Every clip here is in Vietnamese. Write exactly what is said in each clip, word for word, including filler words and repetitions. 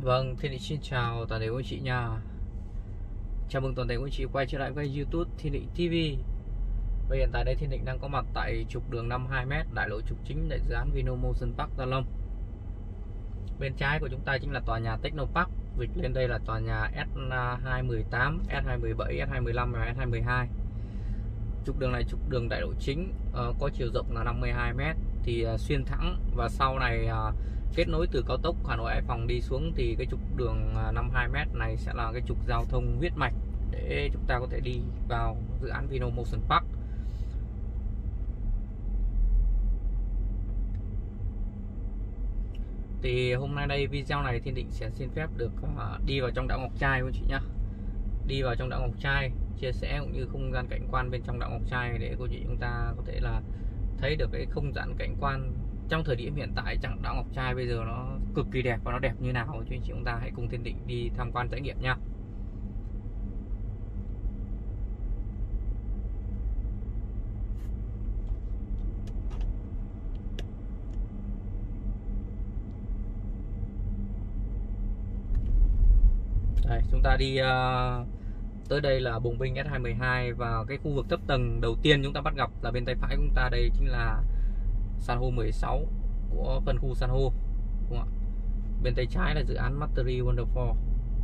Vâng, Thiên Định xin chào toàn thể quý anh chị nha. Chào mừng toàn thể quý anh chị quay trở lại với YouTube Thiên Định ti vi. Và hiện tại đây Thiên Định đang có mặt tại trục đường năm mươi hai mét, đại lộ trục chính tại dự án Vinomotion Park Gia Lâm. Bên trái của chúng ta chính là tòa nhà Techno Park, dịch lên đây là tòa nhà S hai một tám, S hai một bảy, S hai một lăm và S hai một hai. Trục đường này trục đường đại lộ chính, uh, có chiều rộng là năm mươi hai mét, thì uh, xuyên thẳng, và sau này uh, kết nối từ cao tốc Hà Nội Hải Phòng đi xuống thì cái trục đường uh, năm mươi hai mét này sẽ là cái trục giao thông huyết mạch để chúng ta có thể đi vào dự án Vinomotion Park. Thì hôm nay đây video này Thiên Định sẽ xin phép được uh, đi vào trong đảo Ngọc Trai quý chị nhá. Đi vào trong đảo Ngọc Trai, chia sẻ cũng như không gian cảnh quan bên trong đảo Ngọc Trai để cô chị chúng ta có thể là thấy được cái không gian cảnh quan trong thời điểm hiện tại trong đảo Ngọc Trai bây giờ nó cực kỳ đẹp và nó đẹp như nào. Cho anh chị chúng ta hãy cùng Thiên Định đi tham quan trải nghiệm nha. Đây, chúng ta đi uh, tới đây là Bùng Binh S hai một hai, và cái khu vực thấp tầng đầu tiên chúng ta bắt gặp là bên tay phải của chúng ta, đây chính là san hô mười sáu của phân khu san hô, đúng không ạ? Bên tay trái là dự án Mastery Wonderful.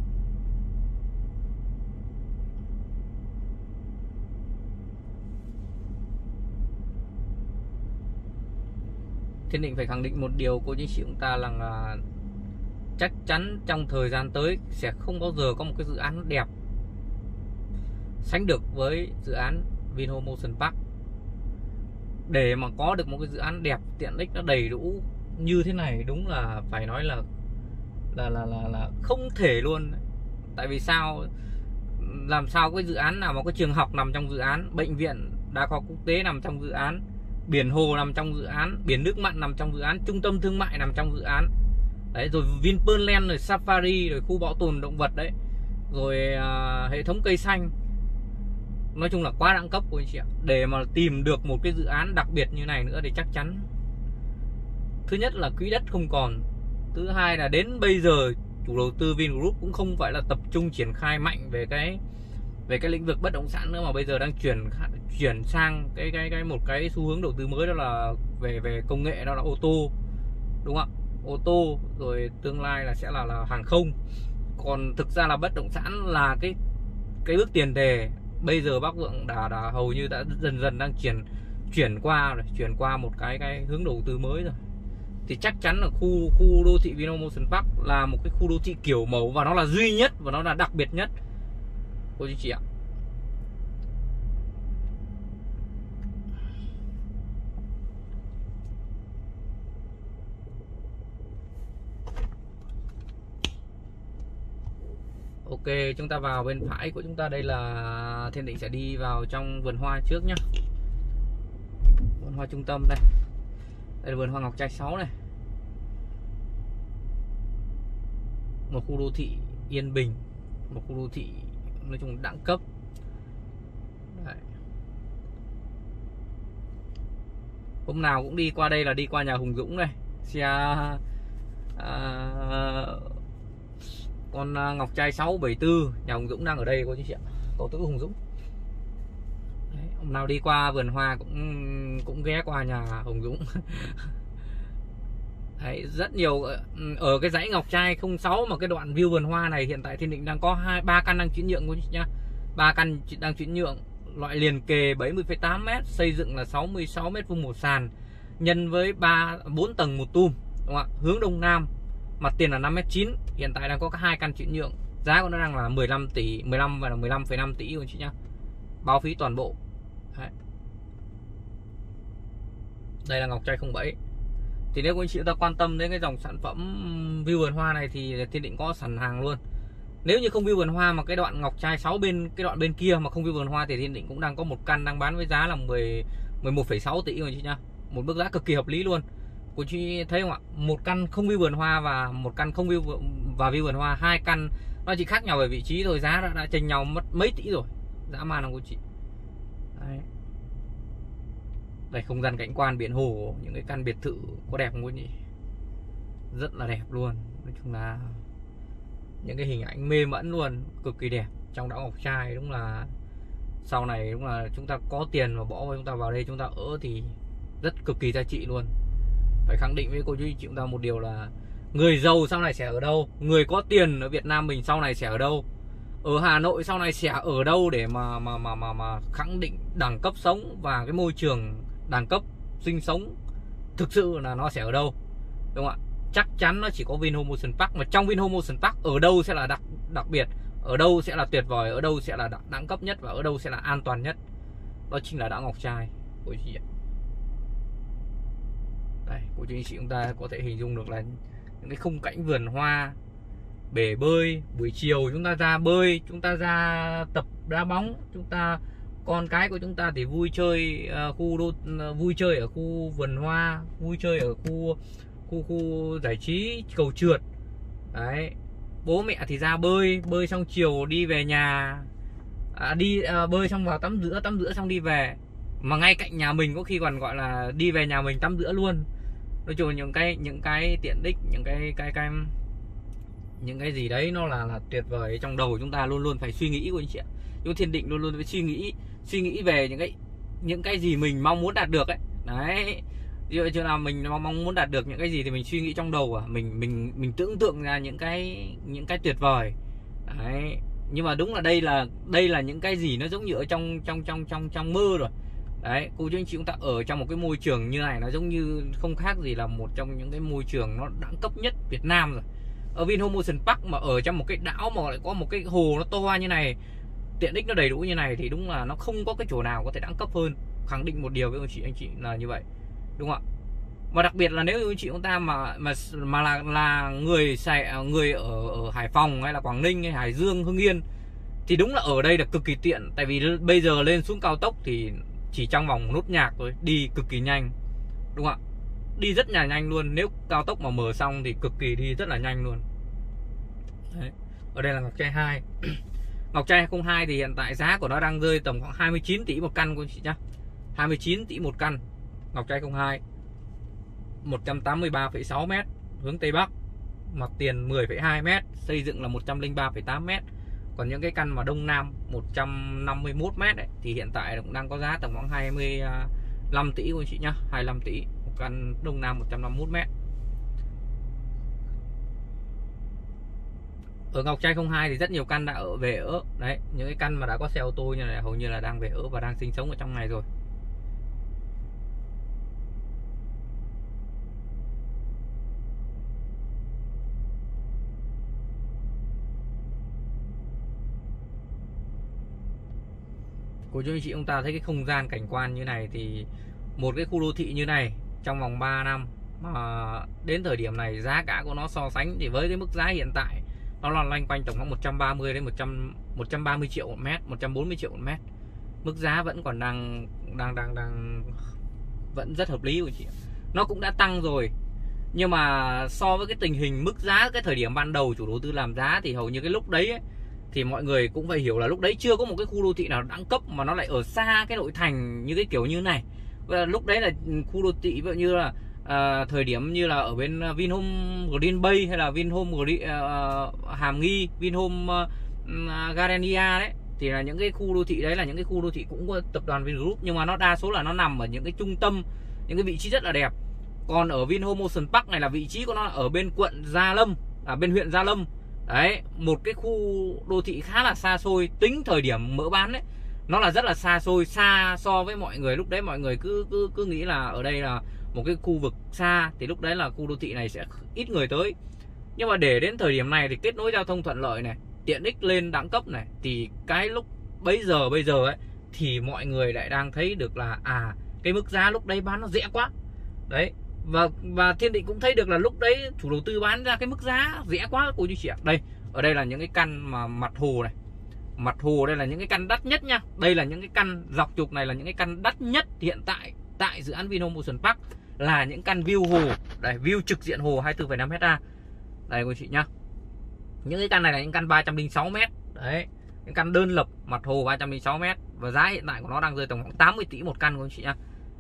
Thiên Định phải khẳng định một điều cô chị chúng ta là chắc chắn trong thời gian tới sẽ không bao giờ có một cái dự án đẹp sánh được với dự án Vinomotion Park. Để mà có được một cái dự án đẹp, tiện ích nó đầy đủ như thế này đúng là phải nói là là là là, là không thể luôn. Tại vì sao? Làm sao cái dự án nào mà có trường học nằm trong dự án, bệnh viện đa khoa quốc tế nằm trong dự án, biển hồ nằm trong dự án, biển nước mặn nằm trong dự án, trung tâm thương mại nằm trong dự án. Đấy, rồi Vinpearl Land, rồi Safari, rồi khu bảo tồn động vật đấy, rồi à, hệ thống cây xanh. Nói chung là quá đẳng cấp của anh chị ạ. Để mà tìm được một cái dự án đặc biệt như này nữa thì chắc chắn thứ nhất là quỹ đất không còn, thứ hai là đến bây giờ chủ đầu tư Vingroup cũng không phải là tập trung triển khai mạnh về cái về cái lĩnh vực bất động sản nữa, mà bây giờ đang chuyển chuyển sang cái cái cái một cái xu hướng đầu tư mới, đó là về về công nghệ, đó là ô tô, đúng không ạ? Ô tô, rồi tương lai là sẽ là là hàng không. Còn thực ra là bất động sản là cái cái bước tiền đề. Bây giờ Bắc Vượng đã, đã hầu như đã dần dần đang chuyển chuyển qua rồi, chuyển qua một cái cái hướng đầu tư mới rồi. Thì chắc chắn là khu khu đô thị Vinomotion Park là một cái khu đô thị kiểu mẫu, và nó là duy nhất và nó là đặc biệt nhất cô chú chị ạ. Ok, chúng ta vào bên phải của chúng ta, đây là Thiên Định sẽ đi vào trong vườn hoa trước nhá. Vườn hoa trung tâm đây. Đây là vườn hoa Ngọc Trai sáu này. Một khu đô thị yên bình, một khu đô thị nói chung đẳng cấp. Đấy. Hôm nào cũng đi qua đây là đi qua nhà Hùng Dũng này. Xe à, con Ngọc Trai sáu bảy tư, nhà Hùng Dũng đang ở đây cô chú chị ạ, cầu tử Hùng Dũng. Đấy, hôm nào đi qua vườn hoa cũng cũng ghé qua nhà Hùng Dũng. Đấy, rất nhiều ở cái dãy Ngọc Trai không sáu mà cái đoạn view vườn hoa này hiện tại Thiên Định đang có hai ba căn đang chuyển nhượng cô chú nhá. Ba căn đang chuyển nhượng, loại liền kề bảy mươi phẩy tám mét, xây dựng là sáu mươi sáu mét vuông một sàn, nhân với ba bốn tầng một tum, đúng không ạ? Hướng đông nam, mặt tiền là năm mét chín. Hiện tại đang có hai căn chuyển nhượng, giá của nó đang là mười lăm tỷ, mười lăm và là mười lăm phẩy năm tỷ rồi chị nhá. Bao phí toàn bộ. Đấy. Đây là Ngọc Trai không bảy. Thì nếu quý anh chị ta quan tâm đến cái dòng sản phẩm view vườn hoa này thì Thiên Định có sẵn hàng luôn. Nếu như không view vườn hoa mà cái đoạn Ngọc Trai sáu bên cái đoạn bên kia mà không view vườn hoa thì Thiên Định cũng đang có một căn đang bán với giá là mười, mười một phẩy sáu tỷ rồi chị nhá. Một mức giá cực kỳ hợp lý luôn. Cô chị thấy không ạ? Một căn không view vườn hoa và một căn không view và view vườn hoa, hai căn nó chỉ khác nhau về vị trí thôi, giá đã, đã chênh nhau mất mấy tỷ rồi. Dã man không cô chị? Đấy. Đây, không gian cảnh quan biển hồ, những cái căn biệt thự có đẹp không quý nhỉ? Rất là đẹp luôn. Nói chung là những cái hình ảnh mê mẩn luôn, cực kỳ đẹp trong đảo Ngọc Trai. Đúng là sau này đúng là chúng ta có tiền mà bỏ chúng ta vào đây chúng ta ở thì rất cực kỳ giá trị luôn. Phải khẳng định với cô chú anh chị chúng ta một điều là người giàu sau này sẽ ở đâu, người có tiền ở Việt Nam mình sau này sẽ ở đâu, ở Hà Nội sau này sẽ ở đâu để mà mà mà mà mà khẳng định đẳng cấp sống và cái môi trường đẳng cấp sinh sống thực sự là nó sẽ ở đâu, đúng không ạ? Chắc chắn nó chỉ có Vinhome Ocean Park, mà trong Vinhome Ocean Park ở đâu sẽ là đặc đặc biệt, ở đâu sẽ là tuyệt vời, ở đâu sẽ là đẳng cấp nhất và ở đâu sẽ là an toàn nhất. Đó chính là đảo Ngọc Trai của chị ạ. Đây, cô chú anh chị chúng ta có thể hình dung được là những cái khung cảnh vườn hoa, bể bơi, buổi chiều chúng ta ra bơi, chúng ta ra tập đá bóng, chúng ta con cái của chúng ta thì vui chơi uh, khu đô, uh, vui chơi ở khu vườn hoa, vui chơi ở khu khu khu giải trí cầu trượt. Đấy, bố mẹ thì ra bơi, bơi xong chiều đi về nhà, à, đi uh, bơi xong vào tắm rửa, tắm rửa xong đi về. Mà ngay cạnh nhà mình có khi còn gọi là đi về nhà mình tắm rửa luôn. Nói chung những cái những cái tiện ích, những cái cái cái những cái gì đấy nó là là tuyệt vời. Trong đầu chúng ta luôn luôn phải suy nghĩ của anh chị ạ. Chúng thiền định luôn luôn phải suy nghĩ suy nghĩ về những cái những cái gì mình mong muốn đạt được ấy. Đấy, ví dụ như là mình mong muốn đạt được những cái gì thì mình suy nghĩ trong đầu à, mình mình mình tưởng tượng ra những cái những cái tuyệt vời. Đấy, nhưng mà đúng là đây là đây là những cái gì nó giống như ở trong trong trong trong trong mơ rồi. Đấy, cô chú anh chị chúng ta ở trong một cái môi trường như này nó giống như không khác gì là một trong những cái môi trường nó đẳng cấp nhất Việt Nam rồi. Ở Vinhome Ocean Park mà ở trong một cái đảo mà lại có một cái hồ nó to như này, tiện ích nó đầy đủ như này thì đúng là nó không có cái chỗ nào có thể đẳng cấp hơn. Khẳng định một điều với anh chị anh chị là như vậy, đúng không ạ? Và đặc biệt là nếu anh chị chúng ta mà mà mà là là người xài người ở ở Hải Phòng hay là Quảng Ninh hay Hải Dương, Hưng Yên thì đúng là ở đây là cực kỳ tiện. Tại vì bây giờ lên xuống cao tốc thì chỉ trong vòng nốt nhạc thôi, đi cực kỳ nhanh, đúng không ạ? Đi rất là nhanh luôn. Nếu cao tốc mà mở xong thì cực kỳ đi rất là nhanh luôn. Đấy. Ở đây là Ngọc Trai hai. Ngọc Trai hai không hai thì hiện tại giá của nó đang rơi tầm khoảng hai mươi chín tỷ một căn, cô chị nhá. hai mươi chín tỷ một căn. Ngọc Trai không hai, một trăm tám mươi ba phẩy sáu mét, hướng Tây Bắc, mặt tiền mười phẩy hai mét, xây dựng là một trăm lẻ ba phẩy tám mét. Còn những cái căn mà Đông Nam một trăm năm mươi mốt mét ấy, thì hiện tại cũng đang có giá tầm khoảng hai mươi lăm tỷ cô chị nhá, hai mươi lăm tỷ một căn Đông Nam một trăm năm mươi mốt mét. Ở Ngọc Trai không hai thì rất nhiều căn đã ở về ở. Đấy, những cái căn mà đã có xe ô tô như này hầu như là đang về ở và đang sinh sống ở trong này rồi. Cô chú anh chị chúng ta thấy cái không gian cảnh quan như này thì một cái khu đô thị như này trong vòng ba năm mà đến thời điểm này giá cả của nó so sánh thì với cái mức giá hiện tại nó là loanh quanh tổng cộng một trăm ba mươi đến một trăm một trăm ba mươi triệu một mét, một trăm bốn mươi triệu một mét. Mức giá vẫn còn đang đang đang đang vẫn rất hợp lý của chị. Nó cũng đã tăng rồi. Nhưng mà so với cái tình hình mức giá cái thời điểm ban đầu chủ đầu tư làm giá thì hầu như cái lúc đấy ấy, thì mọi người cũng phải hiểu là lúc đấy chưa có một cái khu đô thị nào đẳng cấp mà nó lại ở xa cái nội thành như cái kiểu như này. Và lúc đấy là khu đô thị ví dụ như là à, thời điểm như là ở bên Vinhome Green Bay hay là Vinhome Green, uh, Hàm Nghi, Vinhome uh, Gardenia đấy, thì là những cái khu đô thị đấy là những cái khu đô thị cũng có tập đoàn Vingroup, nhưng mà nó đa số là nó nằm ở những cái trung tâm, những cái vị trí rất là đẹp. Còn ở Vinhome Ocean Park này là vị trí của nó ở bên quận Gia Lâm, à, bên huyện Gia Lâm. Đấy, một cái khu đô thị khá là xa xôi, tính thời điểm mở bán đấy nó là rất là xa xôi, xa so với mọi người. Lúc đấy mọi người cứ cứ cứ nghĩ là ở đây là một cái khu vực xa thì lúc đấy là khu đô thị này sẽ ít người tới. Nhưng mà để đến thời điểm này thì kết nối giao thông thuận lợi này, tiện ích lên đẳng cấp này, thì cái lúc bấy giờ bây giờ ấy thì mọi người lại đang thấy được là à cái mức giá lúc đấy bán nó rẻ quá. Đấy, và và Thiên Định cũng thấy được là lúc đấy chủ đầu tư bán ra cái mức giá rẻ quá cô chú chị ạ. Đây, ở đây là những cái căn mà mặt hồ này. Mặt hồ đây là những cái căn đắt nhất nha. Đây là những cái căn dọc trục này là những cái căn đắt nhất hiện tại tại dự án Vinhome Ocean Park, là những căn view hồ. Đây, view trực diện hồ hai mươi tư phẩy năm hectare. Đây cô chị nhá. Những cái căn này là những căn ba trăm lẻ sáu mét. Đấy, những căn đơn lập mặt hồ ba trăm lẻ sáu mét và giá hiện tại của nó đang rơi tầm khoảng tám mươi tỷ một căn cô chị nhá.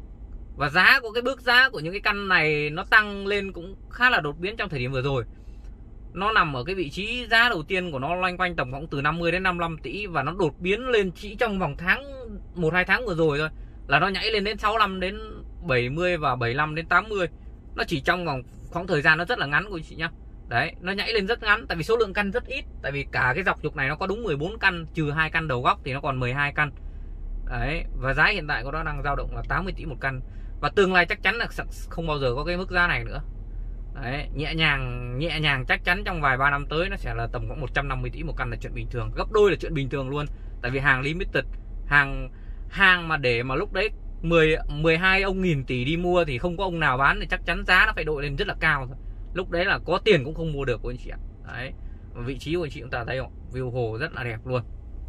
Và giá của cái bước giá của những cái căn này nó tăng lên cũng khá là đột biến trong thời điểm vừa rồi. nó nằm ở cái vị trí giá đầu tiên của nó loanh quanh tầm khoảng từ năm mươi đến năm mươi lăm tỷ, và nó đột biến lên chỉ trong vòng tháng một hai tháng vừa rồi thôi là nó nhảy lên đến sáu mươi lăm đến bảy mươi và bảy mươi lăm đến tám mươi. Nó chỉ trong vòng khoảng thời gian nó rất là ngắn của anh chị nhá. Đấy, nó nhảy lên rất ngắn tại vì số lượng căn rất ít, tại vì cả cái dọc trục này nó có đúng mười bốn căn, trừ hai căn đầu góc thì nó còn mười hai căn. Đấy, và giá hiện tại của nó đang dao động là tám mươi tỷ một căn, và tương lai chắc chắn là không bao giờ có cái mức giá này nữa. Đấy, nhẹ nhàng nhẹ nhàng chắc chắn trong vài ba năm tới nó sẽ là tầm khoảng một trăm năm mươi tỷ một căn là chuyện bình thường, gấp đôi là chuyện bình thường luôn. Tại vì hàng limited, hàng hàng mà để mà lúc đấy mười mười hai ông nghìn tỷ đi mua thì không có ông nào bán, thì chắc chắn giá nó phải đội lên rất là cao rồi. Lúc đấy là có tiền cũng không mua được của anh chị ạ. Đấy, và vị trí của anh chị chúng ta thấy không, view hồ rất là đẹp luôn,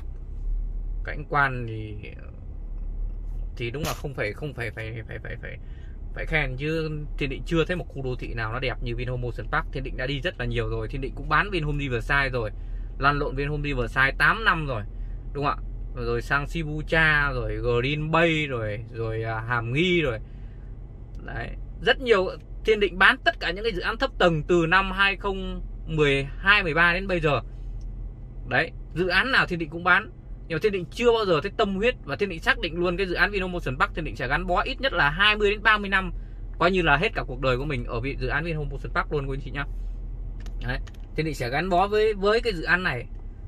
cảnh quan thì thì đúng là không phải không phải phải phải phải phải phải khen chứ. Thiên Định chưa thấy một khu đô thị nào nó đẹp như Vinhome Ocean Park. Thiên Định đã đi rất là nhiều rồi, Thiên Định cũng bán Vinhome Riverside rồi, lăn lộn Vinhome Riverside tám năm rồi, đúng không ạ? Rồi sang Shibuya, rồi Green Bay, rồi rồi à, Hàm Nghi rồi. Đấy, rất nhiều. Thiên Định bán tất cả những cái dự án thấp tầng từ năm hai không một hai mười ba đến bây giờ. Đấy, dự án nào Thiên Định cũng bán. Nhưng mà Thiên Định chưa bao giờ thấy tâm huyết, và Thiên Định xác định luôn cái dự án Vinhome Ocean Park Thiên Định sẽ gắn bó ít nhất là hai mươi đến ba mươi năm, coi như là hết cả cuộc đời của mình ở dự án Vinhome Ocean Park luôn quý anh chị nhá. Đấy, Thiên Định sẽ gắn bó với với cái dự án này.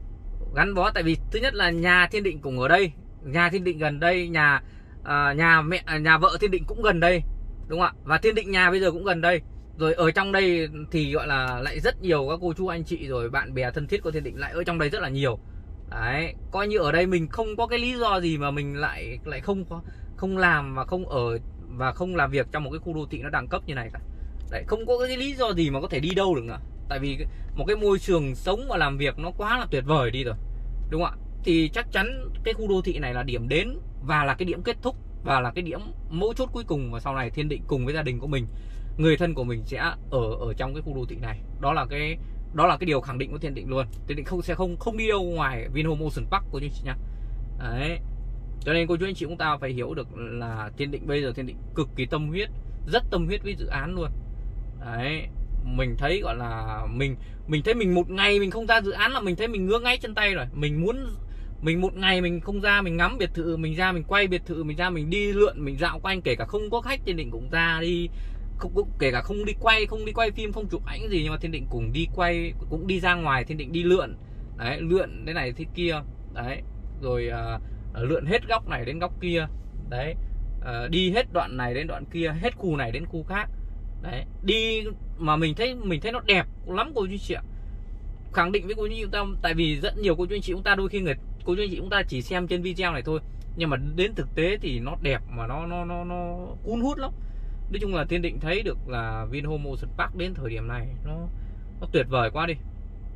Gắn bó tại vì thứ nhất là nhà Thiên Định cũng ở đây, nhà Thiên Định gần đây, nhà à, nhà mẹ nhà vợ Thiên Định cũng gần đây, đúng không ạ? Và Thiên Định nhà bây giờ cũng gần đây. Rồi ở trong đây thì gọi là lại rất nhiều các cô chú anh chị rồi bạn bè thân thiết của Thiên Định lại ở trong đây rất là nhiều. Đấy, coi như ở đây mình không có cái lý do gì mà mình lại lại không có không làm và không ở và không làm việc trong một cái khu đô thị nó đẳng cấp như này cả. Đấy, không có cái lý do gì mà có thể đi đâu được nữa. Tại vì một cái môi trường sống và làm việc nó quá là tuyệt vời đi rồi, đúng không ạ? Thì chắc chắn cái khu đô thị này là điểm đến và là cái điểm kết thúc và là cái điểm mấu chốt cuối cùng, và sau này Thiên Định cùng với gia đình của mình, người thân của mình sẽ ở ở trong cái khu đô thị này. Đó là cái đó là cái điều khẳng định của Thiên Định luôn. Thiên Định không sẽ không không đi đâu ngoài Vinhome Ocean Park của anh chị nhá. Đấy, cho nên cô chú anh chị chúng ta phải hiểu được là Thiên Định bây giờ Thiên Định cực kỳ tâm huyết, rất tâm huyết với dự án luôn. Đấy, mình thấy gọi là mình mình thấy mình một ngày mình không ra dự án là mình thấy mình ngứa ngáy chân tay rồi. Mình muốn mình một ngày mình không ra mình ngắm biệt thự, mình ra mình quay biệt thự, mình ra mình đi lượn, mình dạo quanh, kể cả không có khách Thiên Định cũng ra đi, không, kể cả không đi quay không đi quay phim, không chụp ảnh gì, nhưng mà Thiên Định cùng đi quay, cũng đi ra ngoài, Thiên Định đi lượn. Đấy, lượn thế này thế kia. Đấy, rồi uh, lượn hết góc này đến góc kia. Đấy, uh, đi hết đoạn này đến đoạn kia, hết khu này đến khu khác. Đấy, đi mà mình thấy mình thấy nó đẹp lắm cô chú chị ạ. Khẳng định với cô chú chị chúng ta, tại vì rất nhiều cô chú anh chị chúng ta đôi khi người cô chú anh chị chúng ta chỉ xem trên video này thôi, nhưng mà đến thực tế thì nó đẹp mà nó nó nó nó cuốn hút lắm. Nói chung là Thiên Định thấy được là Vinhome Ocean Park đến thời điểm này nó nó tuyệt vời quá đi.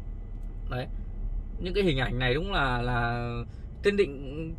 Đấy, những cái hình ảnh này đúng là là Thiên Định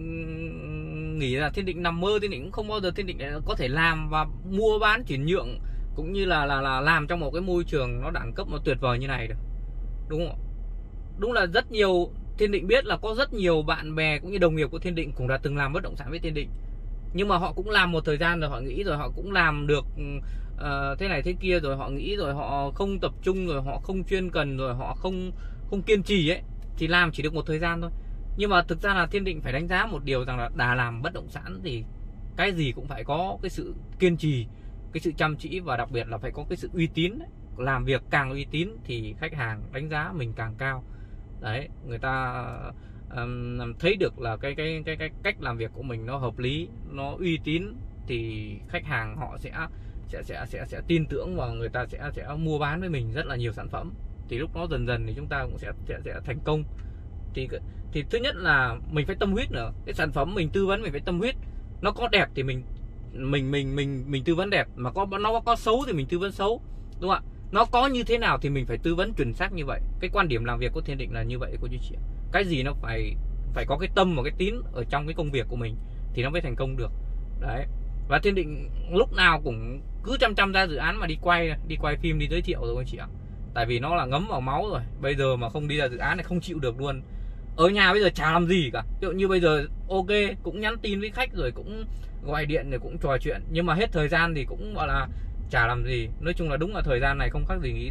nghĩ là Thiên Định nằm mơ. Thiên Định cũng không bao giờ Thiên Định có thể làm và mua bán chuyển nhượng cũng như là là là làm trong một cái môi trường nó đẳng cấp nó tuyệt vời như này được, đúng không? Đúng là rất nhiều. Thiên Định biết là có rất nhiều bạn bè cũng như đồng nghiệp của Thiên Định cũng đã từng làm bất động sản với Thiên Định, nhưng mà họ cũng làm một thời gian rồi họ nghĩ rồi họ cũng làm được uh, thế này thế kia rồi họ nghĩ rồi họ không tập trung, rồi họ không chuyên cần, rồi họ không không kiên trì ấy, thì làm chỉ được một thời gian thôi. Nhưng mà thực ra là Thiên Định phải đánh giá một điều rằng là đã làm bất động sản thì cái gì cũng phải có cái sự kiên trì, cái sự chăm chỉ, và đặc biệt là phải có cái sự uy tín ấy. Làm việc càng uy tín thì khách hàng đánh giá mình càng cao. Đấy, người ta um, thấy được là cái, cái cái cái cách làm việc của mình nó hợp lý, nó uy tín, thì khách hàng họ sẽ sẽ sẽ sẽ sẽ tin tưởng và người ta sẽ sẽ mua bán với mình rất là nhiều sản phẩm. Thì lúc đó dần dần thì chúng ta cũng sẽ sẽ, sẽ thành công. Thì thì thứ nhất là mình phải tâm huyết nữa. Cái sản phẩm mình tư vấn mình phải tâm huyết. Nó có đẹp thì mình mình mình mình mình tư vấn đẹp, mà có nó có xấu thì mình tư vấn xấu, đúng không ạ? Nó có như thế nào thì mình phải tư vấn chuẩn xác như vậy. Cái quan điểm làm việc của Thiên Định là như vậy cô chú chị. Cái gì nó phải phải có cái tâm và cái tín ở trong cái công việc của mình thì nó mới thành công được. Đấy. Và Thiên Định lúc nào cũng cứ chăm chăm ra dự án mà đi quay, đi quay phim, đi giới thiệu rồi anh chị ạ. Tại vì nó là ngấm vào máu rồi. Bây giờ mà không đi ra dự án này không chịu được luôn. Ở nhà bây giờ chả làm gì cả. Ví dụ như bây giờ ok, cũng nhắn tin với khách rồi cũng gọi điện rồi cũng trò chuyện, nhưng mà hết thời gian thì cũng gọi là chả làm gì. Nói chung là đúng là thời gian này không khác gì nghỉ Tết.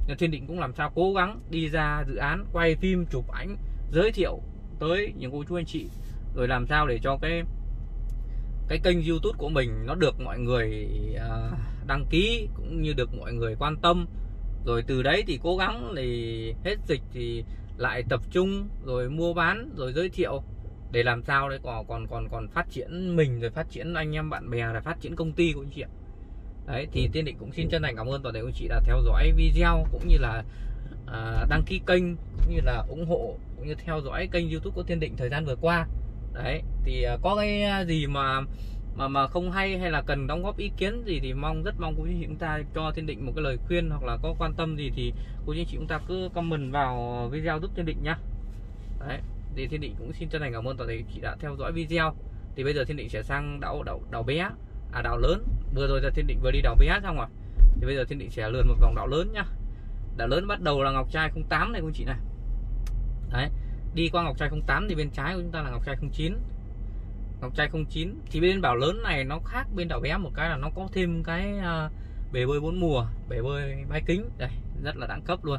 Nhưng Thiên Định cũng làm sao cố gắng đi ra dự án, quay phim, chụp ảnh, giới thiệu tới những cô chú anh chị, rồi làm sao để cho cái cái kênh YouTube của mình nó được mọi người uh, đăng ký, cũng như được mọi người quan tâm. Rồi từ đấy thì cố gắng thì hết dịch thì lại tập trung rồi mua bán rồi giới thiệu, để làm sao đấy còn còn còn còn phát triển mình, rồi phát triển anh em bạn bè, rồi phát triển công ty của anh chị ạ. Đấy thì Thiên Định cũng xin chân thành cảm ơn toàn thể anh chị đã theo dõi video, cũng như là à, đăng ký kênh, cũng như là ủng hộ, cũng như theo dõi kênh YouTube của Thiên Định thời gian vừa qua. Đấy thì à, có cái gì mà mà mà không hay hay là cần đóng góp ý kiến gì thì mong rất mong quý anh chị chúng ta cho Thiên Định một cái lời khuyên, hoặc là có quan tâm gì thì quý anh chị chúng ta cứ comment vào video giúp Thiên Định nhá. Đấy thì Thiên Định cũng xin chân thành cảm ơn toàn thể chị đã theo dõi video. Thì bây giờ Thiên Định sẽ sang đảo đảo đảo bé, à đảo lớn. Vừa rồi là Thiên Định vừa đi đảo bé xong rồi, thì bây giờ Thiên Định sẽ lượn một vòng đảo lớn nhá. Đảo lớn bắt đầu là Ngọc Trai không tám này quý chị này. Đấy, đi qua Ngọc Trai không tám thì bên trái của chúng ta là Ngọc Trai không chín. Ngọc Trai không chín thì bên đảo lớn này nó khác bên đảo bé một cái là nó có thêm cái uh, bể bơi bốn mùa, bể bơi mái kính, đây rất là đẳng cấp luôn.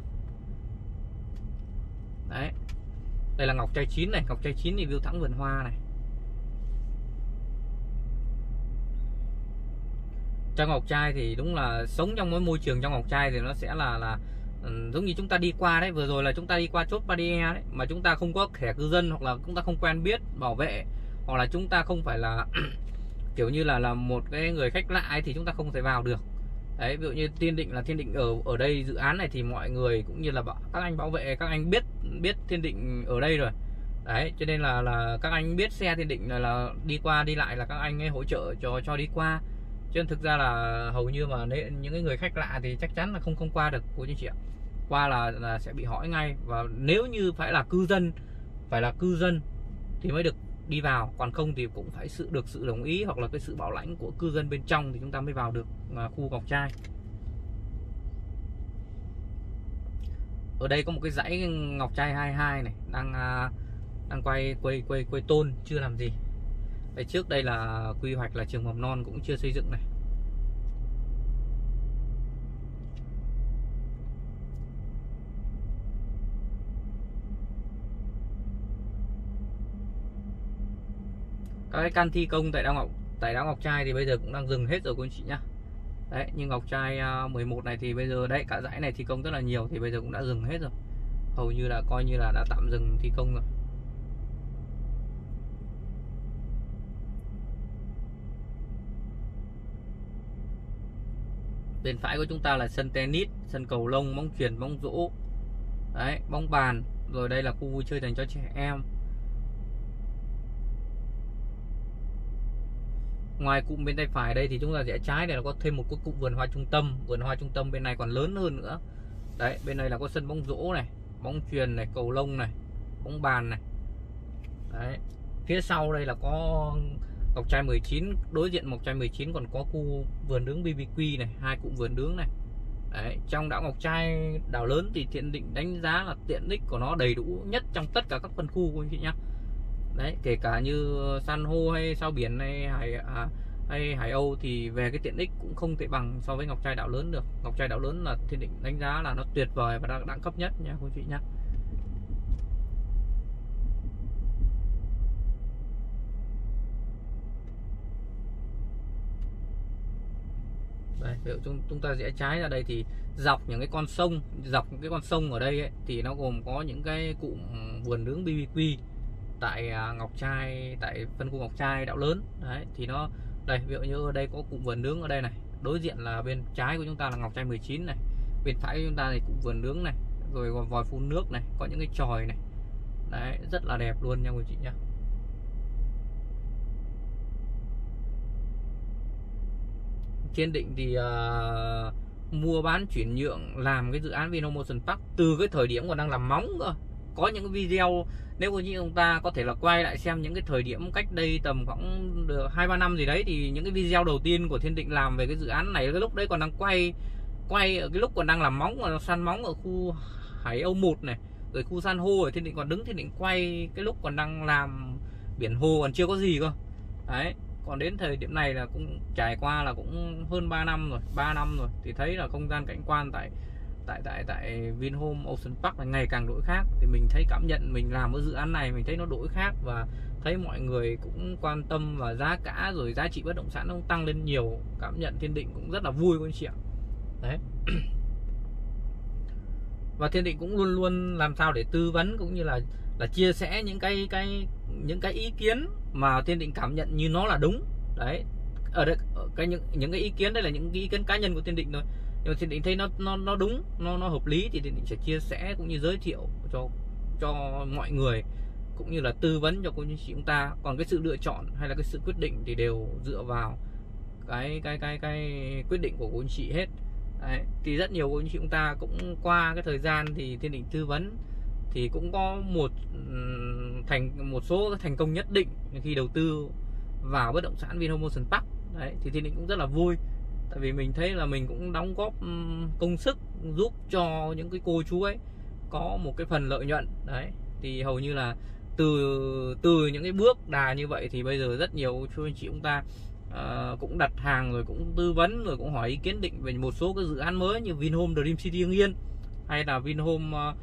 Đấy, đây là Ngọc Trai chín này. Ngọc Trai chín thì view thẳng vườn hoa này. Trong Ngọc Trai thì đúng là sống trong cái môi trường trong Ngọc Trai thì nó sẽ là là giống như chúng ta đi qua đấy, vừa rồi là chúng ta đi qua chốt Barrier đấy, mà chúng ta không có thẻ cư dân, hoặc là chúng ta không quen biết bảo vệ, hoặc là chúng ta không phải là kiểu như là là một cái người khách lạ ấy, thì chúng ta không thể vào được. Đấy, ví dụ như Thiên Định là Thiên Định ở ở đây dự án này thì mọi người cũng như là các anh bảo vệ, các anh biết biết Thiên Định ở đây rồi. Đấy, cho nên là là các anh biết xe Thiên Định là, là đi qua đi lại là các anh ấy hỗ trợ cho cho đi qua. Cho nên thực ra là hầu như mà những cái người khách lạ thì chắc chắn là không không qua được cô chị ạ. Qua là, là sẽ bị hỏi ngay, và nếu như phải là cư dân, phải là cư dân thì mới được đi vào, còn không thì cũng phải sự được sự đồng ý hoặc là cái sự bảo lãnh của cư dân bên trong thì chúng ta mới vào được khu Ngọc Trai. Ở đây có một cái dãy Ngọc Trai hai mươi hai này đang đang quay quay quay quay tôn chưa làm gì. Đây, trước đây là quy hoạch là trường mầm non cũng chưa xây dựng này. Các cái căn thi công tại đảo Ngọc tại đảo Ngọc Trai thì bây giờ cũng đang dừng hết rồi quý anh chị nhá. Đấy, nhưng Ngọc Trai mười một này thì bây giờ đấy cả dãy này thi công rất là nhiều thì bây giờ cũng đã dừng hết rồi. Hầu như là coi như là đã tạm dừng thi công rồi. Bên phải của chúng ta là sân tennis, sân cầu lông, bóng chuyền, bóng rổ, đấy, bóng bàn. Rồi đây là khu vui chơi dành cho trẻ em. Ngoài cụm bên tay phải đây thì chúng ta rẽ trái này là có thêm một cái cụm vườn hoa trung tâm. Vườn hoa trung tâm bên này còn lớn hơn nữa. Đấy, bên này là có sân bóng rổ này, bóng chuyền này, cầu lông này, bóng bàn này. Đấy, phía sau đây là có Ngọc Trai mười chín, đối diện Ngọc Trai mười chín còn có khu vườn nướng bê bê quy này, hai cụm vườn nướng này. Đấy, trong đảo Ngọc Trai đảo lớn thì Thiên Định đánh giá là tiện ích của nó đầy đủ nhất trong tất cả các phân khu của anh chị nhá. Đấy, kể cả như san hô hay sao biển hay hải à, hay Hải Âu thì về cái tiện ích cũng không thể bằng so với Ngọc Trai đảo lớn được. Ngọc Trai đảo lớn là Thiên Định đánh giá là nó tuyệt vời và đẳng cấp nhất nha quý vị nhá. Đây, ví dụ chúng, chúng ta rẽ trái ra đây thì dọc những cái con sông, dọc những cái con sông ở đây ấy, thì nó gồm có những cái cụm vườn nướng bê bê quy tại Ngọc Trai, tại phân khu Ngọc Trai đảo lớn. Đấy thì nó đây, ví dụ như ở đây có cụm vườn nướng ở đây này, đối diện là bên trái của chúng ta là Ngọc Trai mười chín này, bên phải của chúng ta thì cụm vườn nướng này, rồi vòi phun nước này, có những cái chòi này. Đấy, rất là đẹp luôn nha quý chị nhá. Thiên Định thì uh, mua bán chuyển nhượng làm cái dự án Vinhome Motion Park từ cái thời điểm còn đang làm móng cơ. Có những cái video nếu như chúng ta có thể là quay lại xem những cái thời điểm cách đây tầm khoảng hai ba năm gì đấy, thì những cái video đầu tiên của Thiên Định làm về cái dự án này, cái lúc đấy còn đang quay quay ở cái lúc còn đang làm móng, còn săn móng ở khu Hải Âu một này, rồi khu san hô ở Thiên Định còn đứng Thiên Định quay cái lúc còn đang làm biển hồ còn chưa có gì cơ. Đấy, còn đến thời điểm này là cũng trải qua là cũng hơn ba năm rồi, ba năm rồi thì thấy là không gian cảnh quan tại tại tại tại Vinhome Ocean Park là ngày càng đổi khác. Thì mình thấy cảm nhận mình làm ở dự án này mình thấy nó đổi khác, và thấy mọi người cũng quan tâm, và giá cả rồi giá trị bất động sản nó cũng tăng lên nhiều. Cảm nhận Thiên Định cũng rất là vui các anh chị ạ. Đấy. Và Thiên Định cũng luôn luôn làm sao để tư vấn cũng như là là chia sẻ những cái cái những cái ý kiến mà Thiên Định cảm nhận như nó là đúng. Đấy. Ở đây ở cái những những cái ý kiến đây là những cái ý kiến cá nhân của Thiên Định thôi. Nhưng mà Thiên Định thấy nó nó nó đúng, nó nó hợp lý thì Thiên Định sẽ chia sẻ cũng như giới thiệu cho cho mọi người, cũng như là tư vấn cho cô chú chị chúng ta. Còn cái sự lựa chọn hay là cái sự quyết định thì đều dựa vào cái cái cái cái quyết định của cô anh chị hết. Đấy. Thì rất nhiều cô anh chị chúng ta cũng qua cái thời gian thì Thiên Định tư vấn thì cũng có một thành một số thành công nhất định khi đầu tư vào bất động sản Vinhome Ocean Park. Đấy, thì Thiên Định cũng rất là vui, tại vì mình thấy là mình cũng đóng góp công sức giúp cho những cái cô chú ấy có một cái phần lợi nhuận. Đấy, thì hầu như là từ từ những cái bước đà như vậy thì bây giờ rất nhiều chú anh chị chúng ta uh, cũng đặt hàng rồi cũng tư vấn rồi cũng hỏi ý kiến Định về một số cái dự án mới như Vinhome Dream City Hưng Yên hay là Vinhome uh,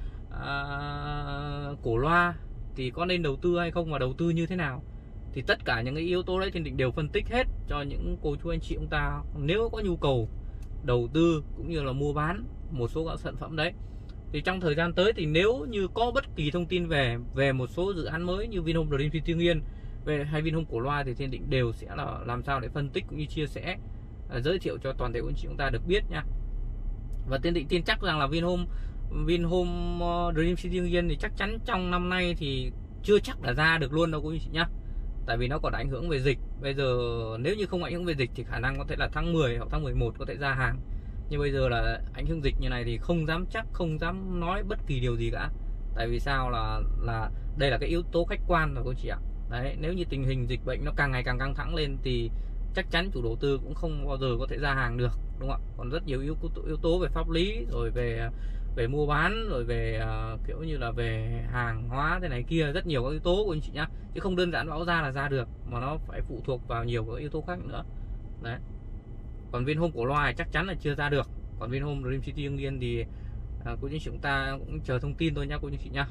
uh, Cổ Loa thì có nên đầu tư hay không và đầu tư như thế nào. Thì tất cả những cái yếu tố đấy thì Định đều phân tích hết cho những cô chú anh chị chúng ta nếu có nhu cầu đầu tư cũng như là mua bán một số các sản phẩm đấy. Thì trong thời gian tới thì nếu như có bất kỳ thông tin về về một số dự án mới như Vinhome Dream City Hưng Yên về hay Vinhome Cổ Loa thì Thiên Định đều sẽ là làm sao để phân tích cũng như chia sẻ, uh, giới thiệu cho toàn thể anh chị chúng ta được biết nha. Và Thiên Định tin chắc rằng là Vinhome Vinhome Dream City Hưng Yên thì chắc chắn trong năm nay thì chưa chắc đã ra được luôn đâu quý anh chị nhá. Tại vì nó còn ảnh hưởng về dịch. Bây giờ nếu như không ảnh hưởng về dịch thì khả năng có thể là tháng mười hoặc tháng mười một có thể ra hàng. Nhưng bây giờ là ảnh hưởng dịch như này thì không dám chắc, không dám nói bất kỳ điều gì cả. Tại vì sao là là đây là cái yếu tố khách quan rồi cô chị ạ. Đấy, nếu như tình hình dịch bệnh nó càng ngày càng căng thẳng lên thì chắc chắn chủ đầu tư cũng không bao giờ có thể ra hàng được, đúng không ạ? Còn rất nhiều yếu tố, yếu tố về pháp lý rồi về về mua bán rồi về uh, kiểu như là về hàng hóa thế này kia, rất nhiều các yếu tố của anh chị nhá, chứ không đơn giản báo ra là ra được mà nó phải phụ thuộc vào nhiều các yếu tố khác nữa. Đấy. Còn Vinhome Cổ Loa chắc chắn là chưa ra được. Còn Vinhome Dream City Hưng Yên thì uh, cô chú chúng ta cũng chờ thông tin thôi nha cô chú chị nhá.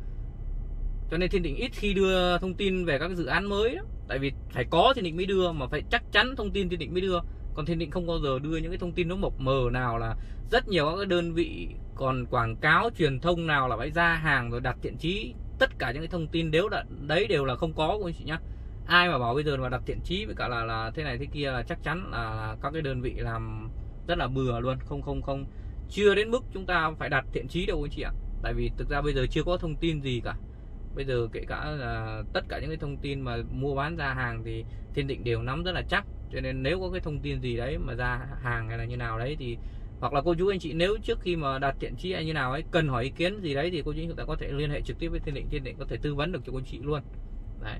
Cho nên Thiên Định ít khi đưa thông tin về các dự án mới đó. Tại vì phải có Thiên Định mới đưa, mà phải chắc chắn thông tin Thiên Định mới đưa. Còn Thiên Định không bao giờ đưa những cái thông tin nó mộc mờ nào là rất nhiều các cái đơn vị còn quảng cáo truyền thông nào là phải ra hàng rồi đặt thiện chí. Tất cả những cái thông tin đều đã, đấy đều là không có của anh chị nhá. Ai mà bảo bây giờ mà đặt thiện chí với cả là là thế này thế kia là chắc chắn là, là các cái đơn vị làm rất là bừa luôn, không không không chưa đến mức chúng ta phải đặt thiện chí đâu anh chị ạ. Tại vì thực ra bây giờ chưa có thông tin gì cả. Bây giờ kể cả là tất cả những cái thông tin mà mua bán ra hàng thì Thiên Định đều nắm rất là chắc. Cho nên nếu có cái thông tin gì đấy mà ra hàng hay là như nào đấy thì, hoặc là cô chú anh chị nếu trước khi mà đặt thiện chí hay như nào ấy cần hỏi ý kiến gì đấy thì cô chú chúng ta có thể liên hệ trực tiếp với Thiên Định, Thiên Định có thể tư vấn được cho cô chị luôn. Đấy.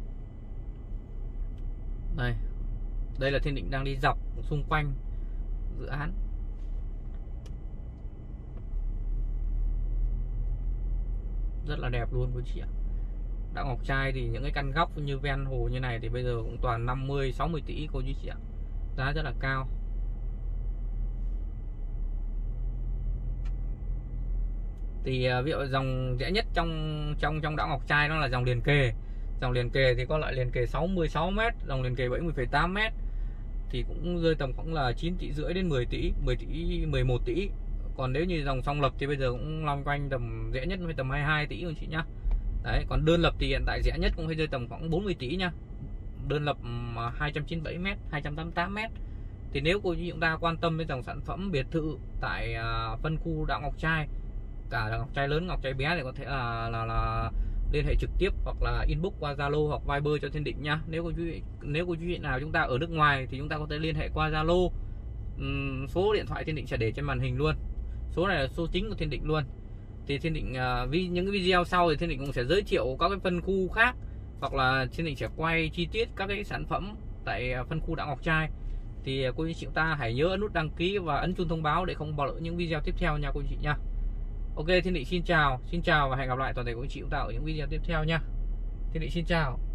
Đây. Đây là Thiên Định đang đi dọc xung quanh dự án. Rất là đẹp luôn quý chị ạ. Đặng Ngọc Trai thì những cái căn góc như ven hồ như này thì bây giờ cũng toàn năm mươi sáu mươi tỷ cô chú chị ạ. Giá rất là cao. Thì ví dụ dòng rẻ nhất trong trong trong Đặng Ngọc Trai đó là dòng liền kề. Dòng liền kề thì có loại liền kề sáu mươi sáu mét, dòng liền kề bảy mươi phẩy tám mét thì cũng rơi tầm khoảng là chín tỷ rưỡi đến mười tỷ, mười tỷ, mười một tỷ. Còn nếu như dòng song lập thì bây giờ cũng loanh quanh tầm rẻ nhất với tầm hai mươi hai tỷ anh chị nhá. Đấy, còn đơn lập thì hiện tại rẻ nhất cũng phải rơi tầm khoảng bốn mươi tỷ nha. Đơn lập hai trăm chín mươi bảy mét, hai trăm tám mươi tám mét. Thì nếu cô chú chúng ta quan tâm đến dòng sản phẩm biệt thự tại uh, phân khu Đặng Ngọc Trai, cả Đặng Ngọc Trai lớn, Ngọc Trai bé thì có thể là là, là liên hệ trực tiếp hoặc là inbox qua Zalo hoặc Viber cho Thiên Định nha. Nếu cô chú nếu cô chú nào chúng ta ở nước ngoài thì chúng ta có thể liên hệ qua Zalo. Uhm, số điện thoại Thiên Định sẽ để trên màn hình luôn. Số này là số chính của Thiên Định luôn. Thì Thiên Định uh, vì những cái video sau thì Thiên Định cũng sẽ giới thiệu các cái phân khu khác, hoặc là Thiên Định sẽ quay chi tiết các cái sản phẩm tại phân khu Đặng Ngọc Trai. Thì uh, cô chị ta hãy nhớ ấn nút đăng ký và ấn chuông thông báo để không bỏ lỡ những video tiếp theo nha cô chị nha. Ok, Thiên Định xin chào, xin chào và hẹn gặp lại toàn thể quý chị chúng ta ở những video tiếp theo nha. Thiên Định xin chào.